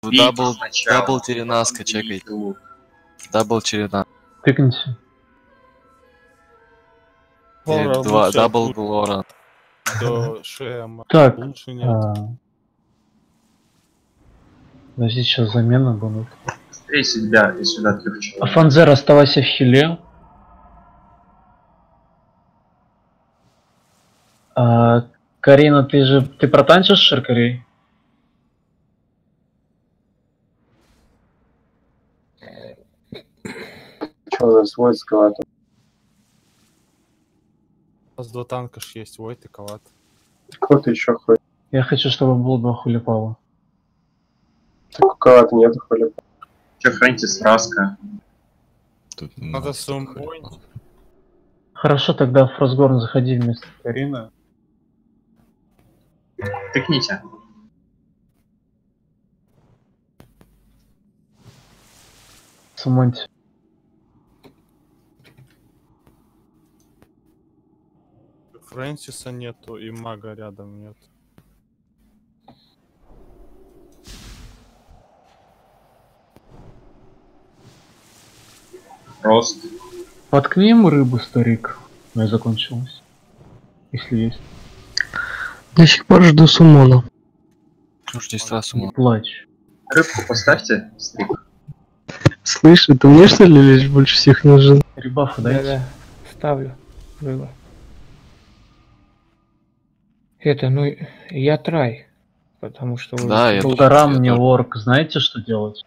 Дабл Теренаска, чекайте. Дабл Терена. Тыкнись. Дабл Глора. До ШМ. Так. Лучше нет. Подожди, сейчас замена будет. Быстрее себя и сюда 3 человек. Фанзер, оставайся в хиле. Карина, ты протанчишь Шаркарей? Что у нас Войт с Калатом? У нас 2 танка ж есть, Войт и Калат. Кто-то еще ходит. Я хочу, чтобы было 2 хулипала. Так у Калата нету хули. Че, Фрэнсис, Раска? Надо сумбой. Хорошо, тогда в Фросгорн заходи вместо Карины. Тыкните. Сумоньте. Фрэнсиса нету и мага рядом нет. Рост. Воткни ему рыбу, старик. Моя закончилась. Если есть. До сих пор жду суммона. Жди сразу. Не плачь. Рыбку поставьте, стрик. Слышь, это мне что ли лишь больше всех нужен? Ребафу дайте. Да-да, ставлю. Рыба. Это, ну, я трай. Потому что... Да, я Полтора тоже, мне я тоже. орк, знаете, что делать?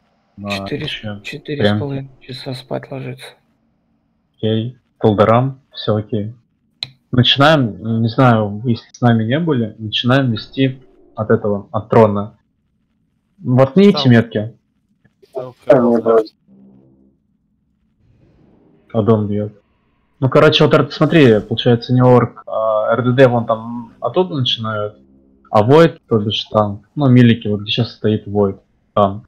4,5 часа спать ложиться. Окей. Полдорам, все окей. Начинаем, не знаю, если с нами не были, начинаем вести от этого, от трона. Воткните метки. Адон бьет. Ну, короче, вот смотри, получается не орк, а РДД вон там оттуда начинают, а Войд, то бишь танк. Ну, милики, вот где сейчас стоит Войд, танк.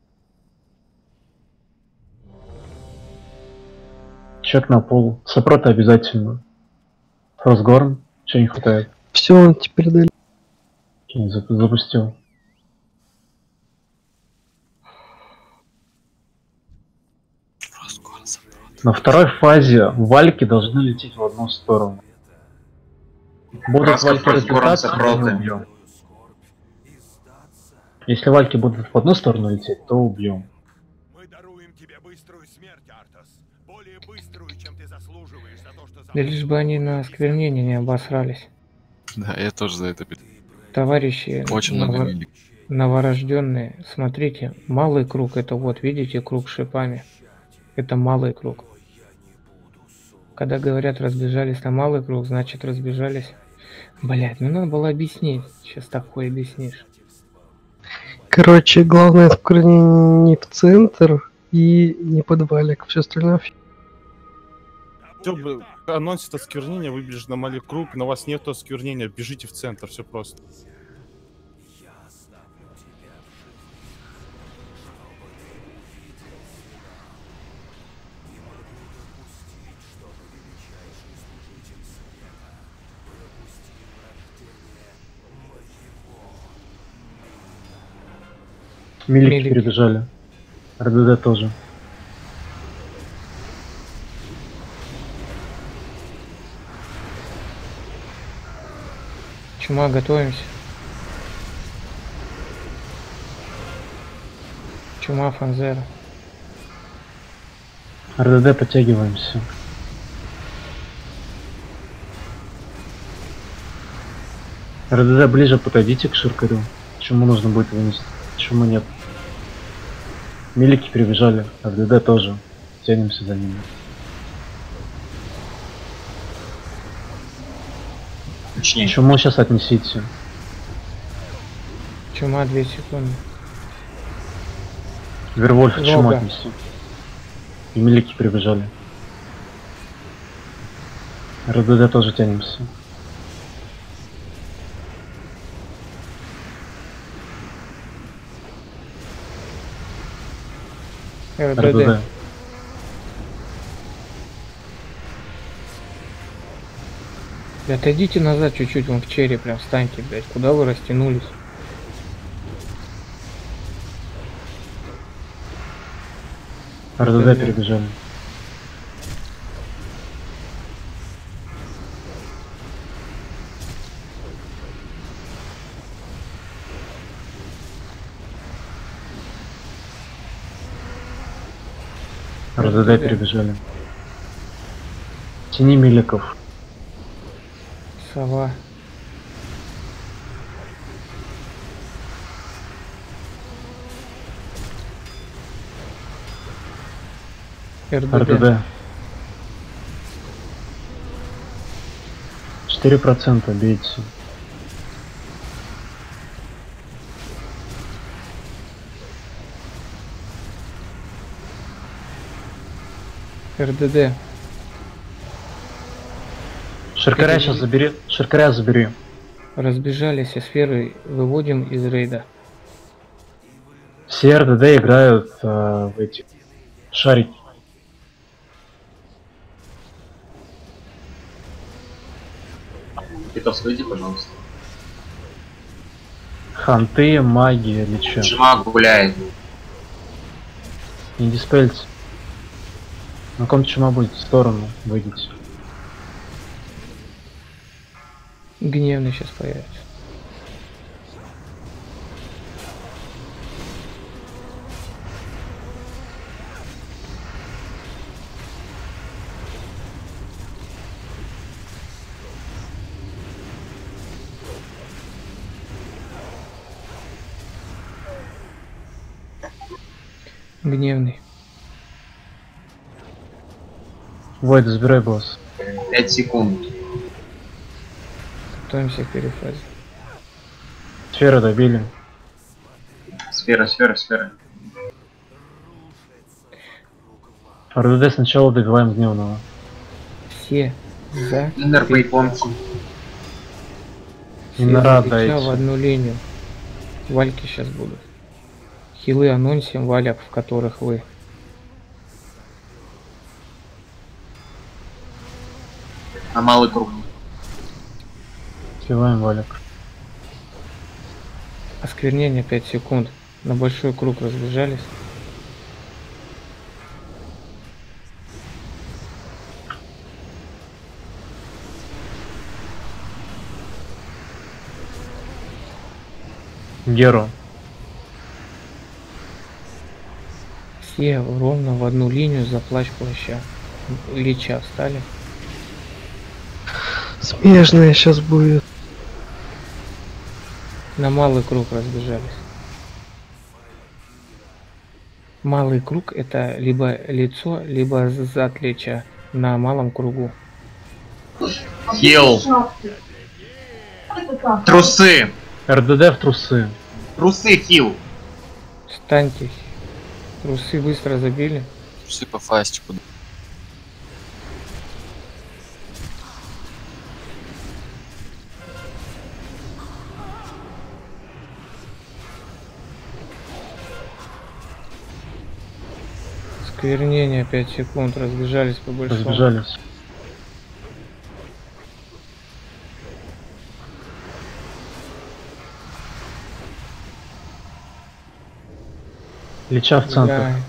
Чек на пол. Сопроты обязательно. Фросгорн. Чего не хватает? Все, теперь дали. Окей, запустил. На второй фазе вальки должны лететь в одну сторону. Будут Краска вальки Фросгорн разлетаться, мы сопроты. убьем. Если вальки будут в одну сторону лететь, то убьем. Мы даруем тебе быструю смерть, Артас. Более быструю, чем ты заслуживаешь за то, что... Да лишь бы они на осквернение не обосрались. Да, я тоже за это. Товарищи, Очень много милик. новорожденные, смотрите, малый круг, это вот, видите, круг с шипами. Это малый круг. Когда говорят разбежались на малый круг, значит разбежались. Блять, ну надо было объяснить. Сейчас такое объяснишь. Короче, главное осквернение не в центр и не под валик. Все остальное Все, анонсит осквернение, вы бежите на малый круг, на вас нету осквернения, бежите в центр, все просто. Милики перебежали. РДД тоже. Чума, готовимся. Чума, Фанзера. РДД подтягиваемся. РДД ближе подойдите к Ширкарю. Чему нужно будет вынести? Чему нет? Милики перебежали, РДД тоже. Тянемся за ними. Чему сейчас отнесите? Чума, 2 секунды. Вервольф, к чему Волга. отнеси? И милики прибежали. РДД тоже тянемся. РДД. Отойдите назад чуть-чуть, вон в черри прям встаньте, блядь. Куда вы растянулись? РДД перебежали. РДД перебежали. Тяни Миликов. Сова. РДД. 4% бейте. РДД. Ширкаря сейчас забери. Ширкаря забери. Разбежались, и сферы выводим из рейда. Все РДД играют в эти шарики. Питос, выйди, пожалуйста. Ханты, магия или чё? Чума гуляет. Не диспельте. На ком чума будет в сторону, выйдите. Гневный сейчас появится. Гневный. Войд, забирай босс. 5 секунд. Готовимся к перефазе. Сферы добили. Сфера, сфера, сфера. РДД сначала добиваем гневного. Все за. Иннер по японцу. Все Иннера за дайте. в одну линию. Вальки сейчас будут. Хилы анонсим валят, в которых вы. На малый круг. Сливаем валик. Осквернение 5 секунд. На большой круг разбежались. Геру. Все ровно в одну линию за плащ плаща. Лича встали. Смежная сейчас будет. На малый круг разбежались. Малый круг это либо лицо, либо зад лича на малом кругу. Хил. Трусы. РДД в трусы. Трусы хил. Встаньте. Трусы быстро забили. Все по фастику. Сквернение 5 секунд. Разбежались по большому. Разбежались. Лича в центр. Да.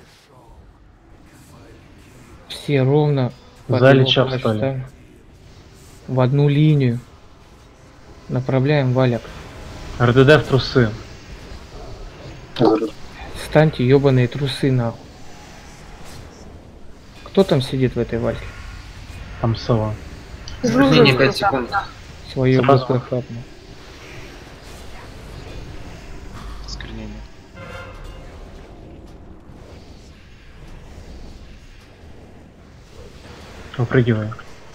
Все ровно под За его лича плащ встали. встали. В одну линию. Направляем валяк. РДД в трусы. Встаньте, ебаные трусы нахуй. Кто там сидит в этой вальке? Там сова. Упражнение 5 секунд. Свое Сразу. ГП хапнул. Осквернение. Упрыгивай.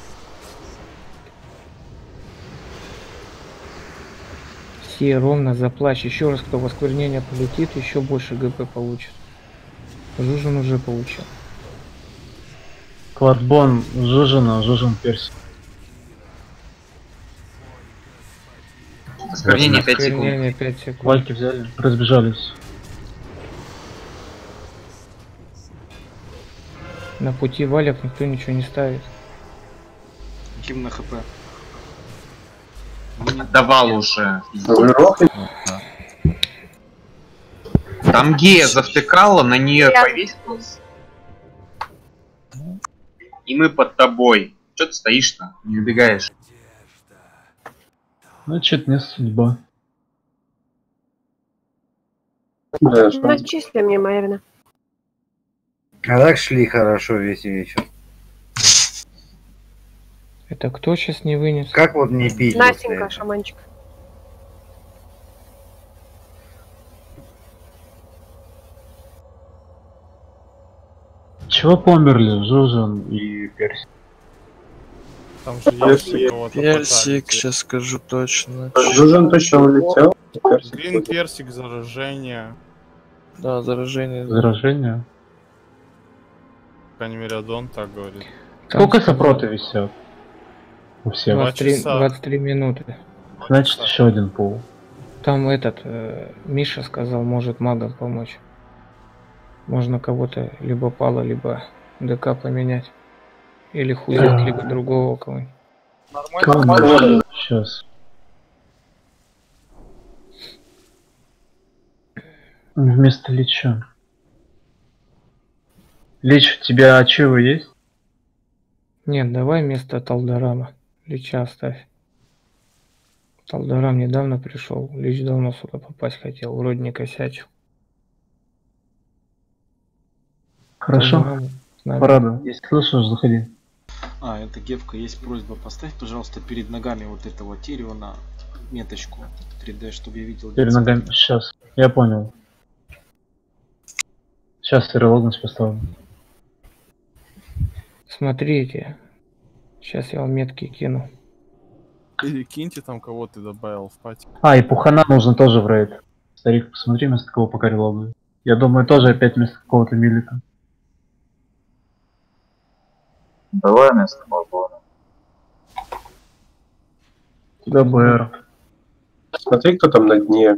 Все ровно за плащ. Еще раз, кто в осквернение полетит, еще больше ГП получит. Жужин уже получил. Кладбон Жужина, Жужин Перси. Осквернение 5 секунд. Осквернение 5 секунд. Вальки взяли. Разбежались. На пути валек никто ничего не ставит. Ким на хп. Давал уже. Вы рохли? Там гея завтыкала, на нее повесилась. и мы под тобой. Че ты стоишь-то? Не убегаешь. Значит, не судьба. Да, что? Начисли мне, наверное. А так шли хорошо весь вечер. Это кто сейчас не вынес? Как вот не пить? Настенька, шаманчик. Чего померли Жужин и Перси? Там же есть кого-то Персик, пытались. сейчас скажу точно. Жужин точно улетел. Грин персик, заражение. Да, заражение. Заражение. По крайней мере, Адон так говорит. Сколько сопроты висят? У всех. 23 минуты. Значит, еще один пол. Там этот, Миша сказал, может магам помочь. Можно кого-то либо Пала, либо ДК поменять. Или Хузет, либо другого кого-нибудь. Нормально. Сейчас. Вместо Лича. Лич, у тебя ачивы есть? Нет, давай вместо Талдарама. Лича оставь. Талдарам недавно пришел. Лич давно сюда попасть хотел. Вроде не косячил. Хорошо. Талдарам с нами. Парада. Если слышишь, заходи. Это Гевка, есть просьба, поставь, пожалуйста, перед ногами вот этого Тириона меточку 3D, чтобы я видел. Перед ногами. Сейчас. Я понял. Сейчас релогнуть поставлю. Смотрите. Сейчас я вам метки кину. Или киньте там, кого ты добавил в пати. И Пухана нужно тоже в рейд. Старик, посмотри вместо кого пока релогнуть. Я думаю, тоже опять вместо какого-то милика. Давай вместо Балбона. ДБР. Смотри, кто там на дне.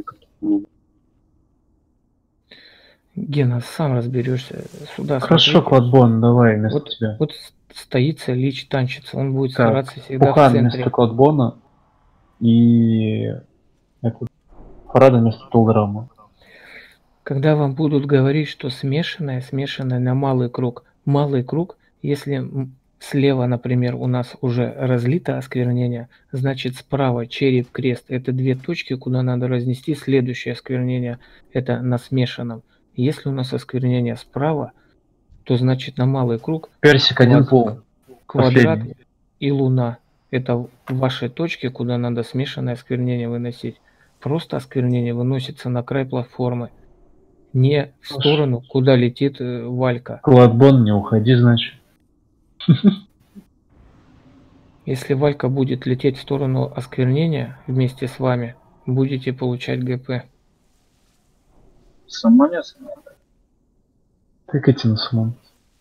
Гена, сам разберешься. Сюда Хорошо, смотрите. Кладбон, давай вместо Вот, тебя. вот стоится Лич танчится. Он будет Так, стараться всегда Пухан в центре. вместо Кладбона и Парада вместо Толграма. Когда вам будут говорить, что смешанное на малый круг. Малый круг, если слева, например, у нас уже разлито осквернение, значит справа череп, крест. Это две точки, куда надо разнести следующее осквернение. Это на смешанном. Если у нас осквернение справа, то значит на малый круг Персик один пол. квадрат Последний. и луна. Это ваши точки, куда надо смешанное осквернение выносить. Просто осквернение выносится на край платформы. Не в сторону, куда летит Валька. Кладбон, не уходи, значит. Если Валька будет лететь в сторону осквернения вместе с вами, будете получать ГП. Самонес. Тыкайте на самом.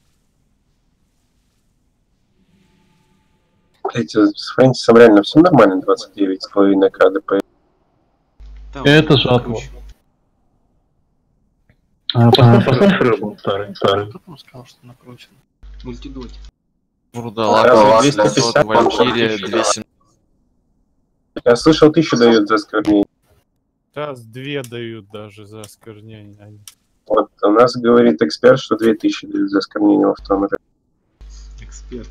Эти с Фрэнсисом реально все нормально, 29,5 КДП. Это жатва. Поставь рыбу, старый. Кто сказал, что накручено? Мультидоте. Вурдалака, 250, 800, Валькирия, 200. Я слышал, 1000 дают за осквернение. Сейчас 2 дают даже за осквернение. Вот у нас говорит эксперт, что 2000 дают за осквернение во втором этапе. Эксперт.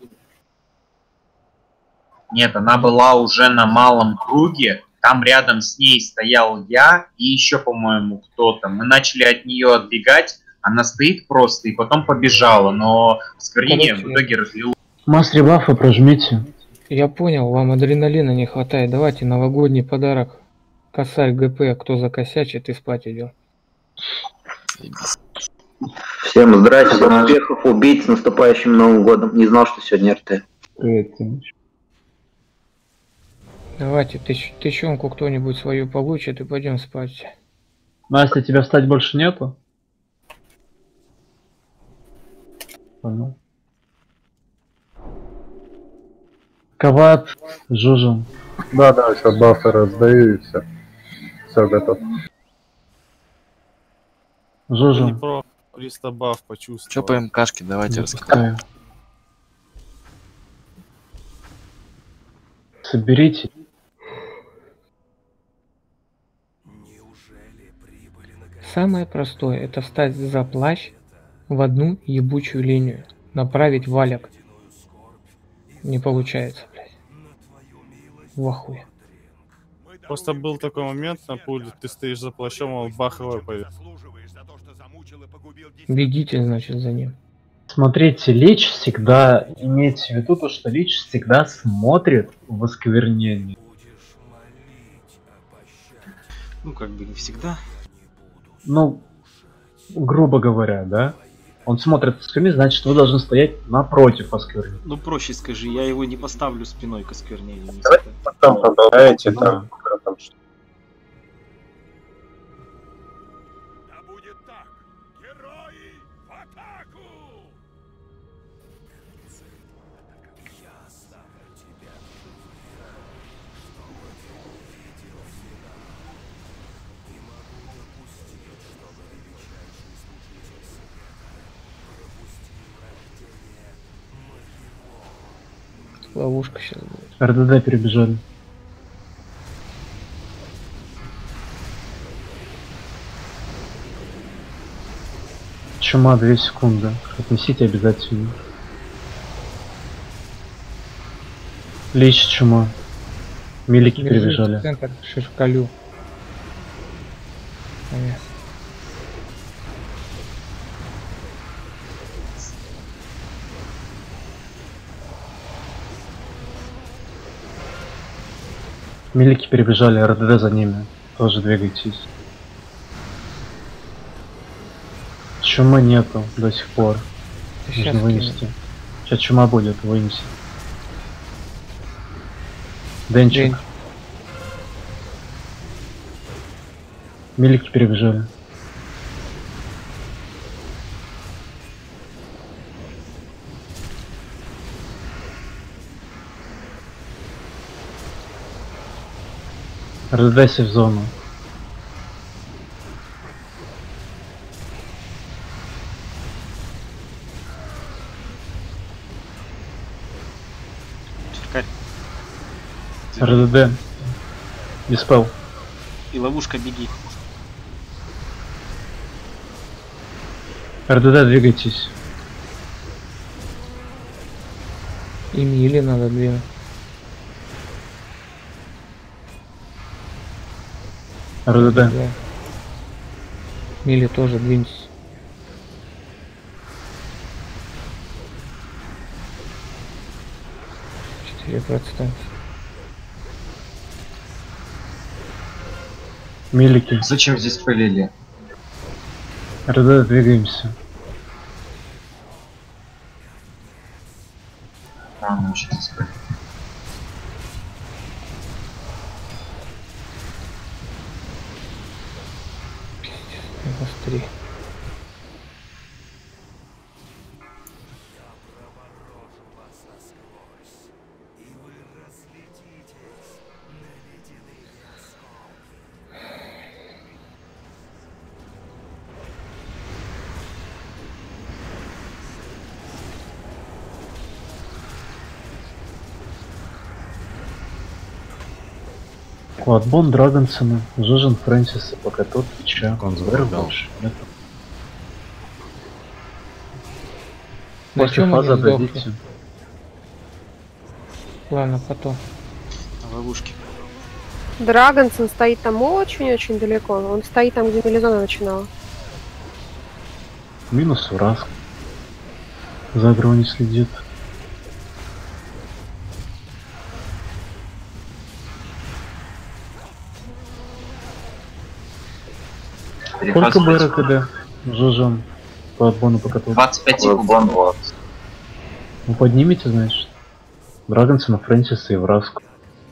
Нет, она была уже на малом круге. Там рядом с ней стоял я и еще, по-моему, кто-то. Мы начали от нее отбегать. Она стоит просто и потом побежала, но осквернение в итоге разлилось. Мастер бафа прожмите. Я понял, вам адреналина не хватает. Давайте новогодний подарок. Косарь ГП, кто закосячит и спать идет. Всем здрасте, успехов, убить с наступающим Новым годом. Не знал, что сегодня РТ. Давайте, тысячонку кто-нибудь свою получит и пойдем спать. Настя, тебя встать больше нету? Понял. Кават, Жужин. Да, сейчас бафы раздаю и все. Все, готов. Жужин. Про пристабав почувствовал. Чё по МКшке, давайте раскатаем. Соберите. Самое простое это встать за плащ в одну ебучую линию, направить валик Не получается, блядь. В ахуе. Просто был такой момент на пуле, ты стоишь за плащом, а он бах его повел. Бегите, значит, за ним. Смотрите, Лич всегда, имейте в виду то, что Лич всегда смотрит в осквернение. Ну, как бы не всегда. Ну, грубо говоря, да? Он смотрит в осквернение, значит, вы должны стоять напротив осквернения. Ну, проще скажи, я его не поставлю спиной к осквернению. Не Давайте потом продолжаете там. Что. Да будет так! Герои в атаку! Я оставлю тебя в живых, чтобы ты увидел финал. Не могу допустить, чтобы величайший служитель света пропустил рождение моего. Ловушка сейчас будет. РДД перебежали. Чума 2 секунды. Отнесите обязательно. Лич чума. Милики перебежали. Центр, шишкалю. Понятно. Милики перебежали, РДД за ними. Тоже двигайтесь. Чумы нету до сих пор. Нужно вынести. Сейчас чума будет, вынести. Денчик. Милики перебежали. РДД в зону. Черкарь. РДД. Диспел. И ловушка, беги. РДД, двигайтесь. И мили надо двинуть. РДД. Да. Мили тоже двиньтесь. %. Милики. Зачем здесь пылили? РДД, двигаемся. А, ну сейчас пылили. Быстрее. Квадбон Драгонсона, Жужин Фрэнсиса, пока тот печа. Конзор больше нет. На После чем фазы они сдохли? отдадите. Ладно, потом. Ловушки. Драгонсон стоит там очень-очень далеко. Он стоит там, где Мелизона начинала. Минус Ураск. За агро не следит. Сколько БРКД? Жужан. По отбону пока тут. 25 секунд. Ну поднимите, значит. Драгонсона, Фрэнсиса и Враску.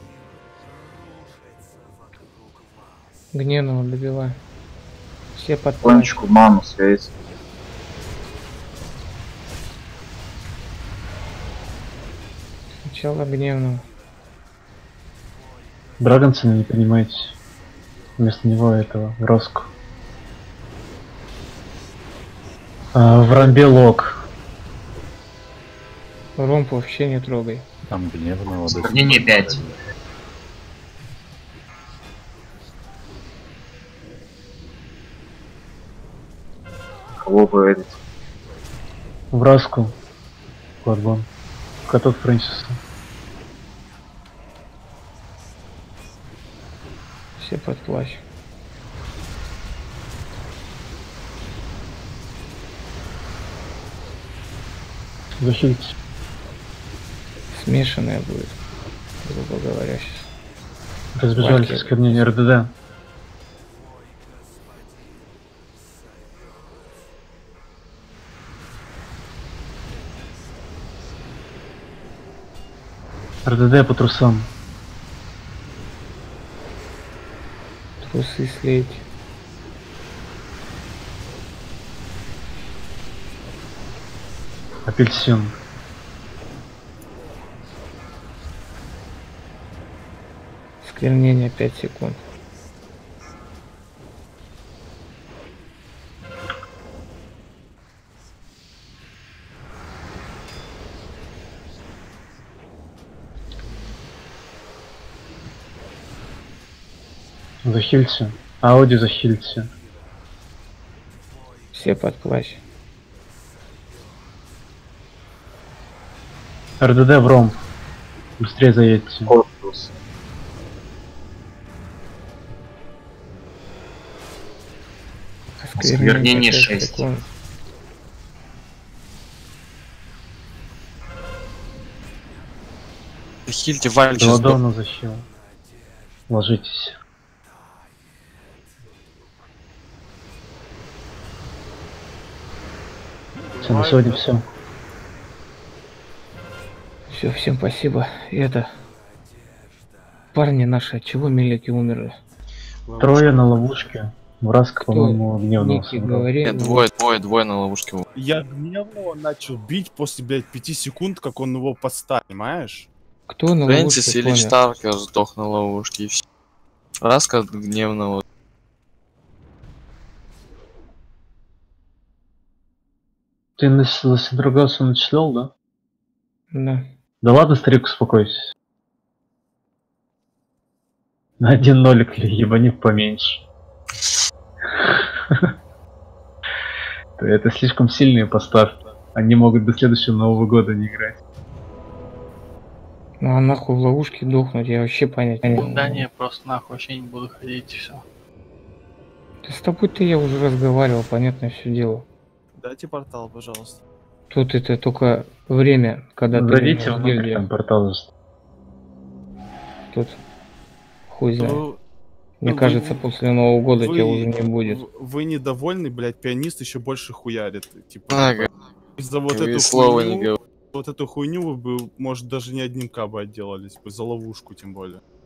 Гневного добивай. Все под Кончику ману связь. Сначала гневного. Драгонсона не принимайте. Вместо него этого Враску. В рамбе лог. Ромп вообще не трогай. Там гневного. Сохранение 5. Кого говорит? Враску. Квадбон. Котов Фрэнсиса. под плащ. Захильте. Смешанная будет, грубо говоря, сейчас. Разбежались осквернение РДД. РДД по трусам. Трусы слейте. Апельсин. Сквернение 5 секунд. Захильте. Ауди захильте. Все под плащ. РДД в ромб. Быстрее заедьте. Корпус. Осквернение 6. секунд. Хильте, вальчи. Ладону защил. Ложитесь. Все, на сегодня все. Все, всем спасибо. И это... Парни наши, от чего милики умерли? Трое на ловушке. Вразка, Кто? по-моему, гневного Ники, собрал. говори. Нет, двое на ловушке. Я гневного начал бить после, блядь, 5 секунд, как он его подставил, понимаешь? Кто на Фрэнсис ловушке или помер? Старкер сдох на ловушке и все. Раска гневного. Ты на Лосиндрогасу начислял, да? Да. Да ладно, старик, успокойся. На 1 нолик или ебани поменьше. Это слишком сильные поставки. Они могут до следующего Нового года не играть. Ну а нахуй в ловушке дохнуть, я вообще понять не могу. Да не, просто нахуй вообще не буду ходить и все. Да с тобой-то я уже разговаривал, понятно все дело. Дайте портал, пожалуйста. Тут это только время, когда Зайдите ты в гильдия. там портал. Тут хуй знает. Ну, Мне вы- кажется, после Нового года тебя уже не будет. Вы недовольны, блядь, пианист еще больше хуярит. Типа, Ага. за вот Вы эту слова не хуйню, говорите. вот эту хуйню вы бы, может, даже не одним КБ отделались бы, за ловушку тем более.